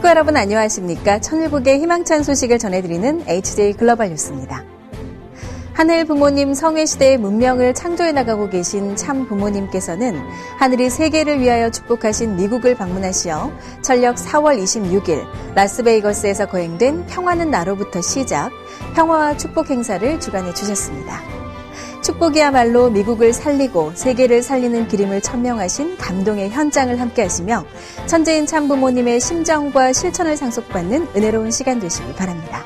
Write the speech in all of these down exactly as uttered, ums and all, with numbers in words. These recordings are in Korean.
식구 여러분 안녕하십니까? 천일국의 희망찬 소식을 전해드리는 에이치제이 글로벌 뉴스입니다. 하늘 부모님 성회시대의 문명을 창조해 나가고 계신 참 부모님께서는 하늘이 세계를 위하여 축복하신 미국을 방문하시어 철력 사월 이십육일 라스베이거스에서 거행된 평화는 나로부터 시작, 평화와 축복 행사를 주관해 주셨습니다. 축복이야말로 미국을 살리고 세계를 살리는 기림을 천명하신 감동의 현장을 함께하시며 천재인 참 부모님의 심정과 실천을 상속받는 은혜로운 시간 되시기 바랍니다.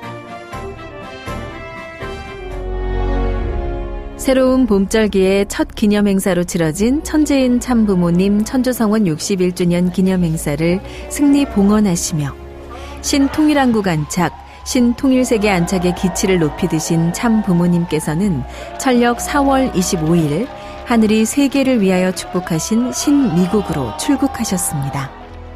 새로운 봄절기에 첫 기념행사로 치러진 천재인 참부모님 천주성원 육십일 주년 기념행사를 승리 봉헌하시며 신통일한국 안착, 신통일세계 안착의 기치를 높이 드신 참부모님께서는 철력 사월 이십오일 하늘이 세계를 위하여 축복하신 신미국으로 출국하셨습니다.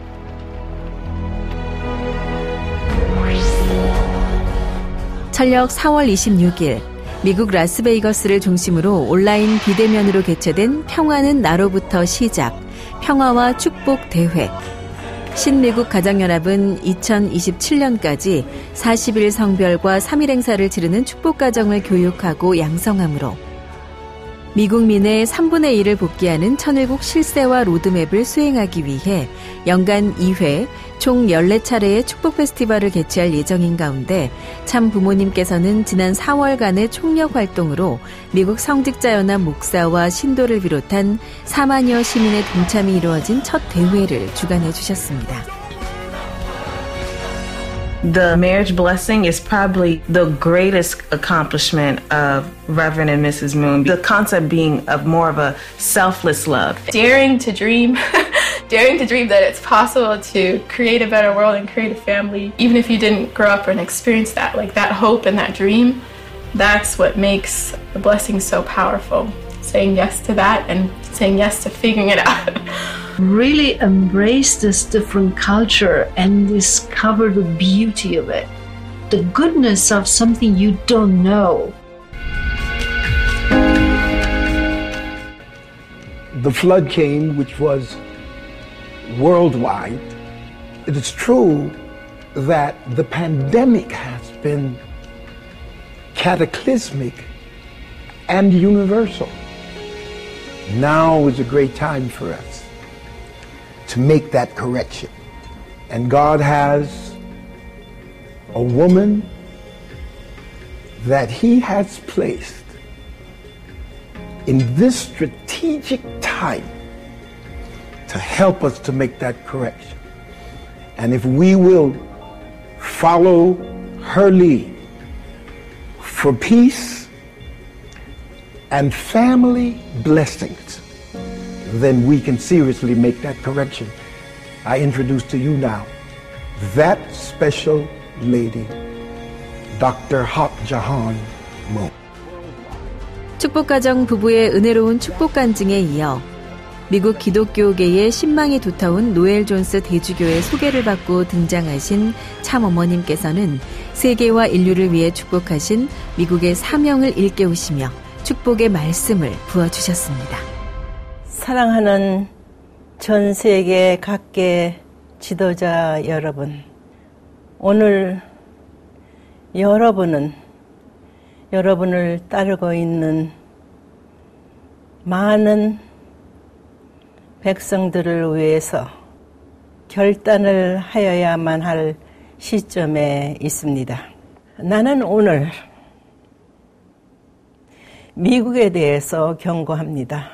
철력 사월 이십육일 미국 라스베이거스를 중심으로 온라인 비대면으로 개최된 평화는 나로부터 시작, 평화와 축복 대회. 신미국 가정연합은 이천이십칠년까지 사십일 성별과 삼일 행사를 치르는 축복가정을 교육하고 양성하므로 미국민의 삼분의 일을 복귀하는 천일국 실세와 로드맵을 수행하기 위해 연간 이회, 총 열네 차례의 축복 페스티벌을 개최할 예정인 가운데 참 부모님께서는 지난 사월간의 총력 활동으로 미국 성직자연합 목사와 신도를 비롯한 사만여 시민의 동참이 이루어진 첫 대회를 주관해 주셨습니다. The marriage blessing is probably the greatest accomplishment of Reverend and Missus Moon. The concept being of more of a selfless love. Daring to dream, daring to dream that it's possible to create a better world and create a family. Even if you didn't grow up and experience that, like that hope and that dream, that's what makes the blessing so powerful. Saying yes to that and saying yes to figuring it out. Really embrace this different culture and discover the beauty of it, the goodness of something you don't know. The flood came, which was worldwide. It is true that the pandemic has been cataclysmic and universal. Now is a great time for us to make that correction. And God has a woman that He has placed in this strategic time to help us to make that correction. And if we will follow her lead for peace and family blessings, then we can seriously make that correction. I introduce to you now that special lady, Doctor Hak Jahan Moon. 축복가정 부부의 은혜로운 축복 간증에 이어 미국 기독교계의 신망이 두터운 노엘 존스 대주교의 소개를 받고 등장하신 참 어머님께서는 세계와 인류를 위해 축복하신 미국의 사명을 일깨우시며 축복의 말씀을 부어주셨습니다. 사랑하는 전 세계 각계 지도자 여러분, 오늘 여러분은 여러분을 따르고 있는 많은 백성들을 위해서 결단을 하여야만 할 시점에 있습니다. 나는 오늘 미국에 대해서 경고합니다.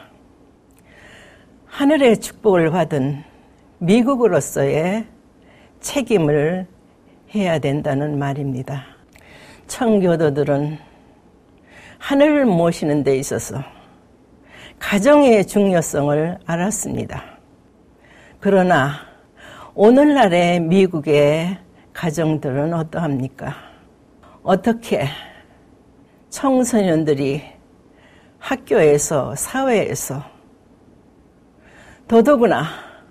하늘의 축복을 받은 미국으로서의 책임을 해야 된다는 말입니다. 청교도들은 하늘을 모시는 데 있어서 가정의 중요성을 알았습니다. 그러나 오늘날의 미국의 가정들은 어떠합니까? 어떻게 청소년들이 학교에서, 사회에서, 더더구나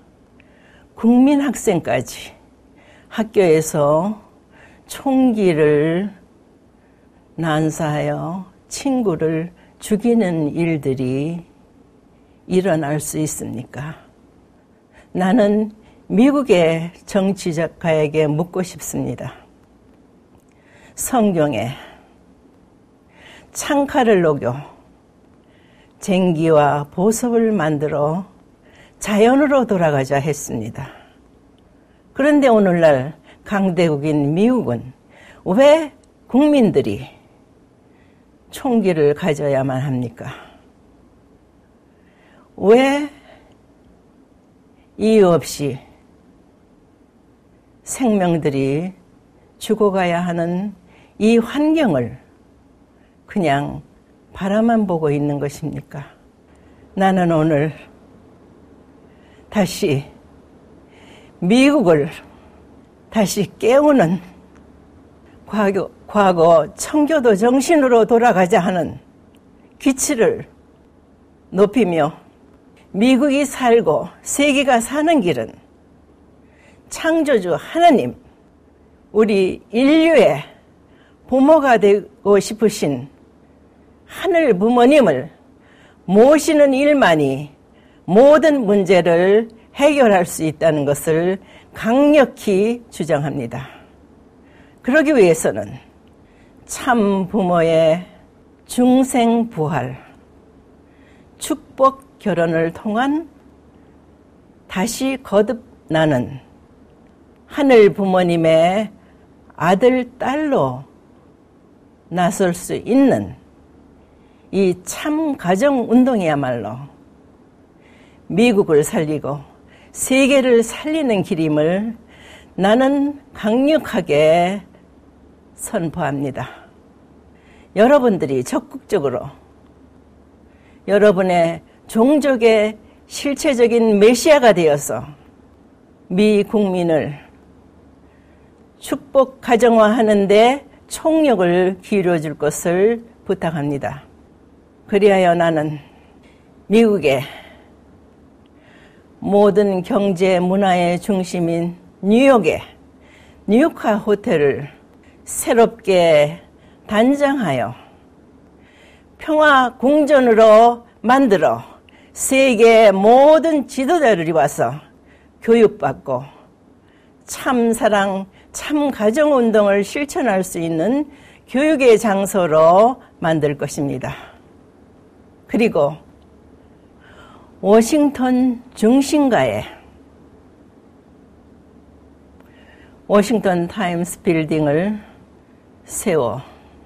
국민학생까지 학교에서 총기를 난사하여 친구를 죽이는 일들이 일어날 수 있습니까? 나는 미국의 정치작가에게 묻고 싶습니다. 성경에 창칼을 녹여 쟁기와 보석을 만들어 자연으로 돌아가자 했습니다. 그런데 오늘날 강대국인 미국은 왜 국민들이 총기를 가져야만 합니까? 왜 이유 없이 생명들이 죽어가야 하는 이 환경을 그냥 바라만 보고 있는 것입니까? 나는 오늘 다시 미국을 다시 깨우는 과거, 과거 청교도 정신으로 돌아가자 하는 기치를 높이며 미국이 살고 세계가 사는 길은 창조주 하나님, 우리 인류의 부모가 되고 싶으신 하늘 부모님을 모시는 일만이 모든 문제를 해결할 수 있다는 것을 강력히 주장합니다. 그러기 위해서는 참 부모의 중생 부활, 축복 결혼을 통한 다시 거듭나는 하늘 부모님의 아들, 딸로 나설 수 있는 이 참 가정 운동이야말로 미국을 살리고 세계를 살리는 길임을 나는 강력하게 선포합니다. 여러분들이 적극적으로 여러분의 종족의 실체적인 메시아가 되어서 미 국민을 축복 가정화하는 데 총력을 기울여줄 것을 부탁합니다. 그리하여 나는 미국의 모든 경제 문화의 중심인 뉴욕의 뉴욕화 호텔을 새롭게 단장하여 평화 궁전으로 만들어 세계 모든 지도자들이 와서 교육받고 참사랑, 참가정운동을 실천할 수 있는 교육의 장소로 만들 것입니다. 그리고 워싱턴 중심가에 워싱턴 타임스 빌딩을 세워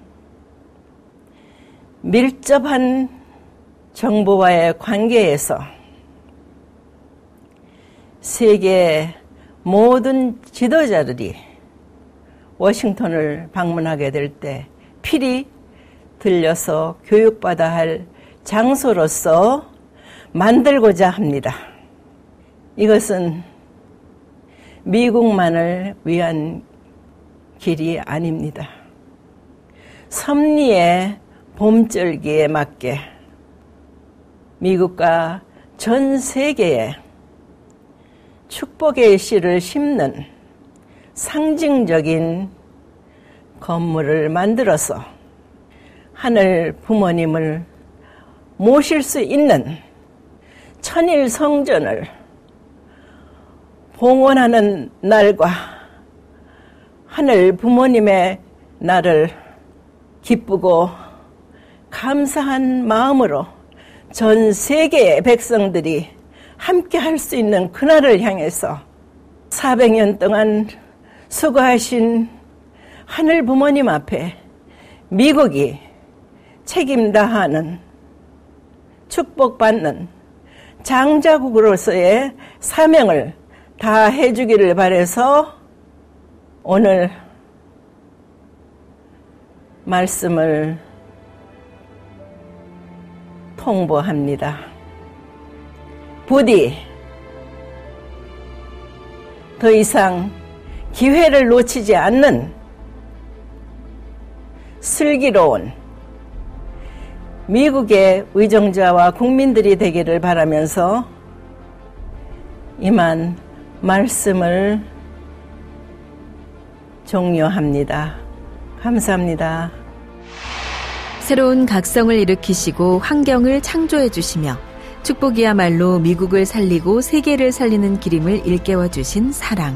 밀접한 정부와의 관계에서 세계 모든 지도자들이 워싱턴을 방문하게 될 때 필히 들려서 교육받아야 할 장소로서 만들고자 합니다. 이것은 미국만을 위한 길이 아닙니다. 섭리의 봄절기에 맞게 미국과 전 세계에 축복의 씨를 심는 상징적인 건물을 만들어서 하늘 부모님을 모실 수 있는 천일 성전을 봉헌하는 날과 하늘 부모님의 날을 기쁘고 감사한 마음으로 전 세계의 백성들이 함께 할 수 있는 그날을 향해서 사백 년 동안 수고하신 하늘 부모님 앞에 미국이 책임 다하는 축복받는 장자국으로서의 사명을 다해 주기를 바라서 오늘 말씀을 통보합니다. 부디 더 이상 기회를 놓치지 않는 슬기로운 미국의 의정자와 국민들이 되기를 바라면서 이만 말씀을 종료합니다. 감사합니다. 새로운 각성을 일으키시고 환경을 창조해 주시며 축복이야말로 미국을 살리고 세계를 살리는 기림을 일깨워 주신 사랑.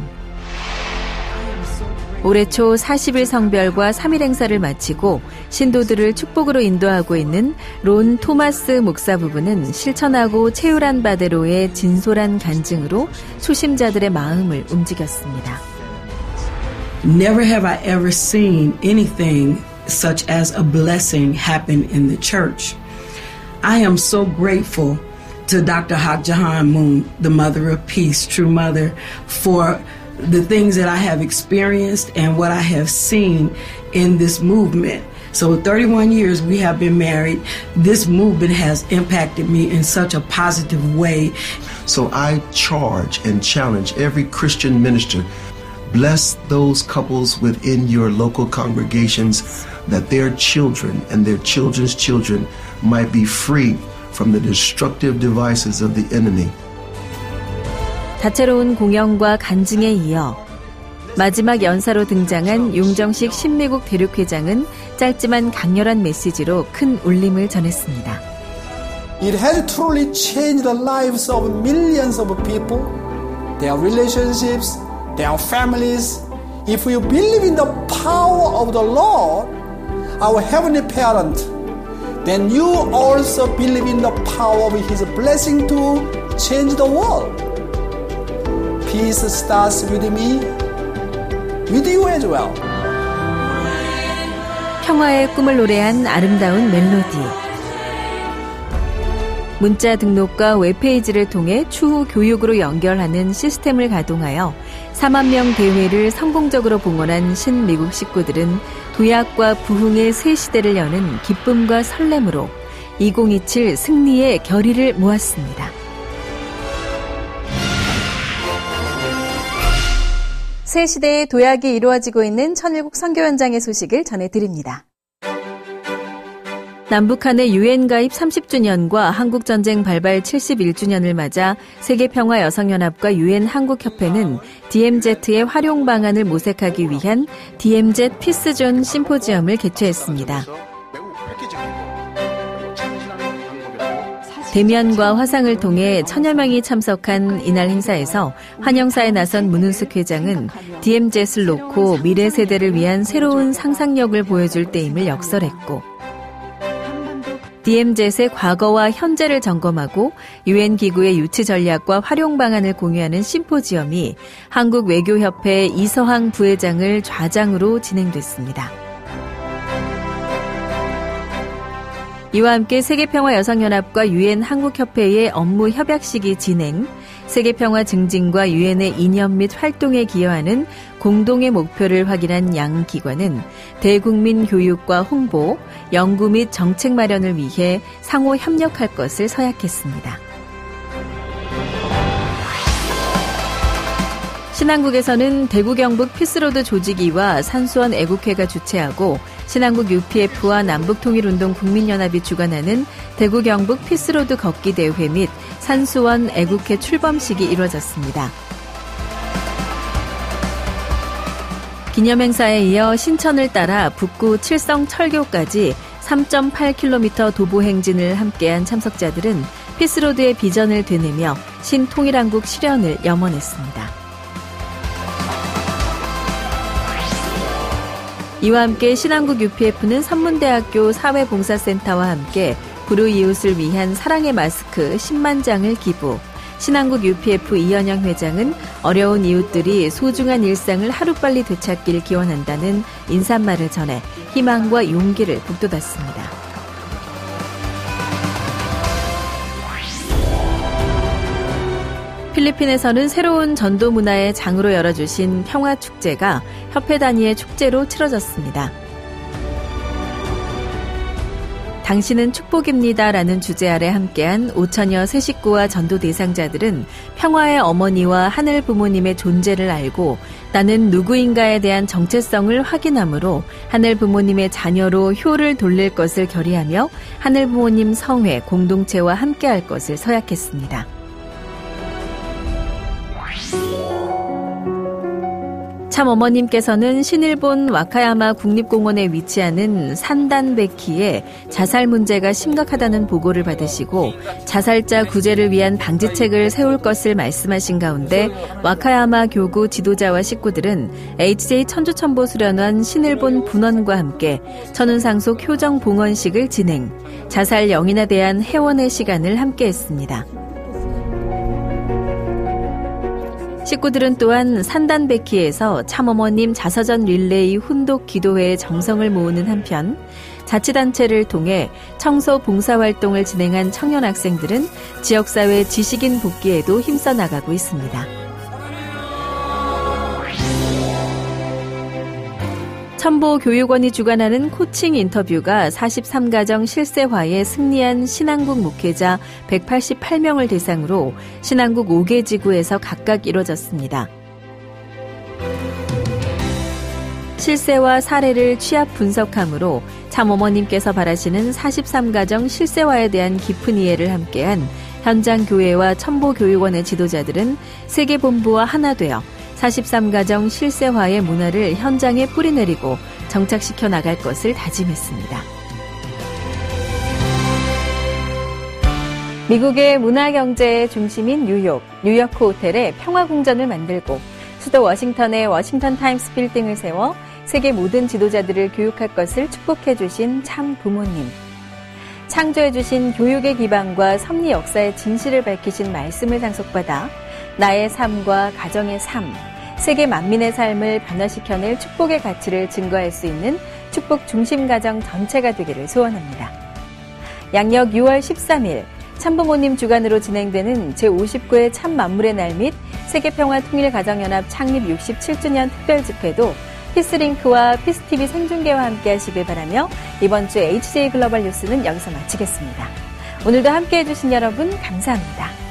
올해 초 사십 일 성별과 삼 일 행사를 마치고 신도들을 축복으로 인도하고 있는 론 토마스 목사 부부는 실천하고 체휼한 바대로의 진솔한 간증으로 초심자들의 마음을 움직였습니다. Never have I ever seen anything such as a blessing happen in the church. I am so grateful to Doctor Hak Jahan Moon, the Mother of Peace, true mother, for the things that I have experienced and what I have seen in this movement. So thirty-one years we have been married. This movement has impacted me in such a positive way. So I charge and challenge every Christian minister, bless those couples within your local congregations that their children and their children's children might be free from the destructive devices of the enemy. 다채로운 공연과 간증에 이어 마지막 연사로 등장한 용정식 신미국 대륙회장은 짧지만 강렬한 메시지로 큰 울림을 전했습니다. It has truly changed the lives of millions of people, their relationships, their families. If we believe in the power of the Lord, our heavenly parent, then you also believe in the power of His blessing to change the world. Peace starts with me, with you as well. 평화의 꿈을 노래한 아름다운 멜로디. 문자 등록과 웹페이지를 통해 추후 교육으로 연결하는 시스템을 가동하여 사만 명 대회를 성공적으로 봉헌한 신미국 식구들은 도약과 부흥의 새 시대를 여는 기쁨과 설렘으로 이천이십칠 승리의 결의를 모았습니다. 새 시대의 도약이 이루어지고 있는 천일국 선교 현장의 소식을 전해드립니다. 남북한의 유엔 가입 삼십 주년과 한국전쟁 발발 칠십일 주년을 맞아 세계평화여성연합과 유엔 한국협회는 디엠제트의 활용 방안을 모색하기 위한 디엠제트 피스존 심포지엄을 개최했습니다. 대면과 화상을 통해 천여 명이 참석한 이날 행사에서 환영사에 나선 문은숙 회장은 디엠제트를 놓고 미래 세대를 위한 새로운 상상력을 보여줄 때임을 역설했고 디엠제트의 과거와 현재를 점검하고 유엔 기구의 유치 전략과 활용 방안을 공유하는 심포지엄이 한국외교협회 이서항 부회장을 좌장으로 진행됐습니다. 이와 함께 세계평화여성연합과 유엔 한국협회의 업무 협약식이 진행, 세계평화 증진과 유엔의 이념 및 활동에 기여하는 공동의 목표를 확인한 양 기관은 대국민 교육과 홍보, 연구 및 정책 마련을 위해 상호 협력할 것을 서약했습니다. 신한국에서는 대구 경북 피스로드 조직위와 산수원 애국회가 주최하고 신한국 유피에프와 남북통일운동 국민연합이 주관하는 대구 경북 피스로드 걷기 대회 및 산수원 애국회 출범식이 이루어졌습니다. 기념행사에 이어 신천을 따라 북구 칠성 철교까지 삼 점 팔 킬로미터 도보 행진을 함께한 참석자들은 피스로드의 비전을 되뇌며 신통일한국 실현을 염원했습니다. 이와 함께 신한국 유피에프는 선문대학교 사회봉사센터와 함께 불우이웃을 위한 사랑의 마스크 십만 장을 기부, 신한국 유피에프 이현영 회장은 어려운 이웃들이 소중한 일상을 하루빨리 되찾길 기원한다는 인사말을 전해 희망과 용기를 북돋았습니다. 필리핀에서는 새로운 전도 문화의 장으로 열어주신 평화축제가 협회 단위의 축제로 치러졌습니다. 당신은 축복입니다라는 주제 아래 함께한 오천여 새 식구와 전도 대상자들은 평화의 어머니와 하늘 부모님의 존재를 알고 나는 누구인가에 대한 정체성을 확인함으로 하늘 부모님의 자녀로 효를 돌릴 것을 결의하며 하늘 부모님 성회 공동체와 함께할 것을 서약했습니다. 참 어머님께서는 신일본 와카야마 국립공원에 위치하는 산단베키에 자살 문제가 심각하다는 보고를 받으시고 자살자 구제를 위한 방지책을 세울 것을 말씀하신 가운데 와카야마 교구 지도자와 식구들은 에이치제이 천주천보 수련원 신일본 분원과 함께 천운상속 효정 봉헌식을 진행, 자살 영인에 대한 회원의 시간을 함께했습니다. 식구들은 또한 산단베키에서 참어머님 자서전 릴레이 훈독 기도회에 정성을 모으는 한편 자치단체를 통해 청소 봉사활동을 진행한 청년 학생들은 지역사회 지식인 복귀에도 힘써 나가고 있습니다. 첨보교육원이 주관하는 코칭 인터뷰가 사십삼 가정 실세화에 승리한 신안국 목회자 백팔십팔 명을 대상으로 신안국 오 개 지구에서 각각 이뤄졌습니다. 실세화 사례를 취합 분석함으로 참어머님께서 바라시는 사십삼 가정 실세화에 대한 깊은 이해를 함께한 현장 교회와 첨보교육원의 지도자들은 세계본부와 하나 되어 사십삼 가정 실세화의 문화를 현장에 뿌리내리고 정착시켜 나갈 것을 다짐했습니다. 미국의 문화경제의 중심인 뉴욕, 뉴요크 호텔에 평화궁전을 만들고 수도 워싱턴에 워싱턴 타임스 빌딩을 세워 세계 모든 지도자들을 교육할 것을 축복해 주신 참 부모님. 창조해 주신 교육의 기반과 섭리 역사의 진실을 밝히신 말씀을 상속받아 나의 삶과 가정의 삶, 세계 만민의 삶을 변화시켜낼 축복의 가치를 증거할 수 있는 축복 중심 가정 전체가 되기를 소원합니다. 양력 유월 십삼일 참부모님 주관으로 진행되는 제오십구 회 참만물의 날 및 세계평화통일가정연합 창립 육십칠 주년 특별집회도 피스링크와 피스티비 생중계와 함께 하시길 바라며 이번 주 에이치제이 글로벌 뉴스는 여기서 마치겠습니다. 오늘도 함께해 주신 여러분 감사합니다.